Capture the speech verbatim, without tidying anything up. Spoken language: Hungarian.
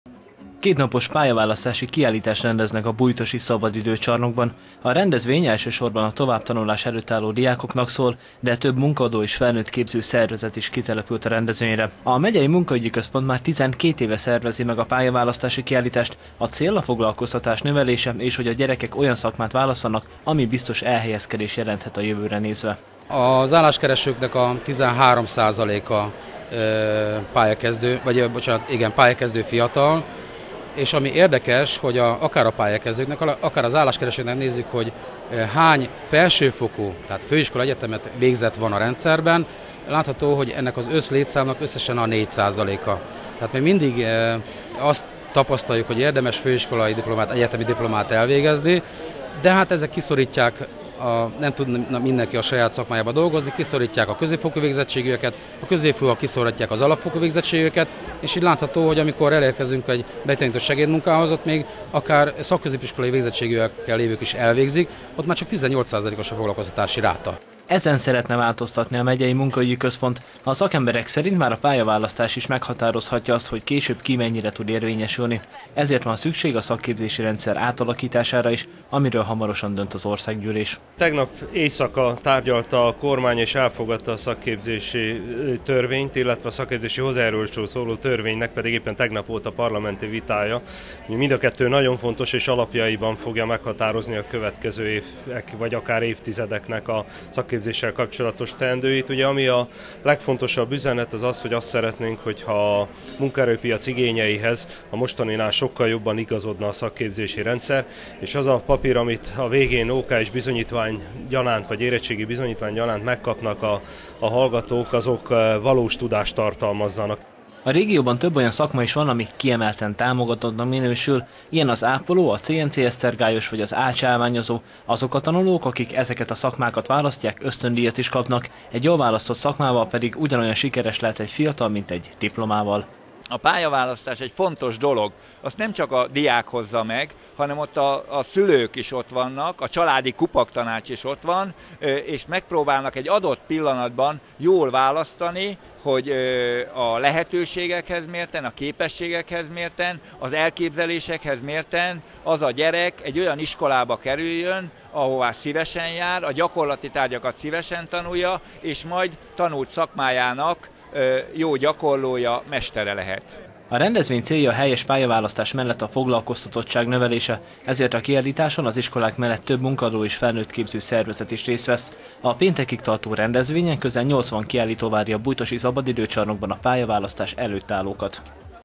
Kétnapos pályaválasztási kiállítást rendeznek a Bújtosi Szabadidőcsarnokban. A rendezvény elsősorban a továbbtanulás előtt álló diákoknak szól, de több munkaadó és felnőtt képző szervezet is kitelepült a rendezvényre. A megyei munkaügyi központ már tizenkét éve szervezi meg a pályaválasztási kiállítást. A cél a foglalkoztatás növelése, és hogy a gyerekek olyan szakmát válasszanak, ami biztos elhelyezkedés jelenthet a jövőre nézve. Az álláskeresőknek a tizenhárom százaléka pályakezdő, vagy bocsánat, igen, pályakezdő fiatal. És ami érdekes, hogy a, akár a pályakezdőknek, akár az álláskeresőknek nézzük, hogy hány felsőfokú, tehát főiskola egyetemet végzett van a rendszerben, látható, hogy ennek az összlétszámnak összesen a négy százaléka. Tehát még mindig azt tapasztaljuk, hogy érdemes főiskolai diplomát, egyetemi diplomát elvégezni, de hát ezek kiszorítják, a, nem tud mindenki a saját szakmájába dolgozni, kiszorítják a középfokú végzettségűeket, a középfokúak kiszorítják az alapfokú végzettségűeket, és így látható, hogy amikor elérkezünk egy betanító segédmunkához, ott még akár szakközépiskolai végzettségűekkel lévők is elvégzik, ott már csak tizennyolc százalékos a foglalkoztatási ráta. Ezen szeretne változtatni a megyei munkaügyi központ. A szakemberek szerint már a pályaválasztás is meghatározhatja azt, hogy később ki mennyire tud érvényesülni. Ezért van szükség a szakképzési rendszer átalakítására is, amiről hamarosan dönt az országgyűlés. Tegnap éjszaka tárgyalta a kormány és elfogadta a szakképzési törvényt, illetve a szakképzési hozzájárulásról szóló törvénynek pedig éppen tegnap volt a parlamenti vitája. Mind a kettő nagyon fontos és alapjaiban fogja meghatározni a következő évek vagy akár évtizedeknek a szakképzéssel kapcsolatos teendőit. Ugye ami a legfontosabb üzenet az az, hogy azt szeretnénk, hogyha a munkaerőpiac igényeihez a mostaninál sokkal jobban igazodna a szakképzési rendszer, és az a papír, amit a végén ó ká és bizonyítvány gyanánt, vagy érettségi bizonyítvány gyanánt megkapnak a, a hallgatók, azok valós tudást tartalmazzanak. A régióban több olyan szakma is van, ami kiemelten támogatottnak minősül, ilyen az ápoló, a cé en cé esztergályos vagy az ácsálványozó. Azok a tanulók, akik ezeket a szakmákat választják, ösztöndíjat is kapnak, egy jól választott szakmával pedig ugyanolyan sikeres lehet egy fiatal, mint egy diplomával. A pályaválasztás egy fontos dolog, azt nem csak a diák hozza meg, hanem ott a, a szülők is ott vannak, a családi kupaktanács is ott van, és megpróbálnak egy adott pillanatban jól választani, hogy a lehetőségekhez mérten, a képességekhez mérten, az elképzelésekhez mérten az a gyerek egy olyan iskolába kerüljön, ahová szívesen jár, a gyakorlati tárgyakat szívesen tanulja, és majd tanult szakmájának jó gyakorlója, mestere lehet. A rendezvény célja a helyes pályaválasztás mellett a foglalkoztatottság növelése, ezért a kiállításon az iskolák mellett több munkadó és felnőtt képző szervezet is részt vesz. A péntekig tartó rendezvényen közel nyolcvan kiállító várja a Bújtosi Szabadidőcsarnokban a pályaválasztás előtt állókat.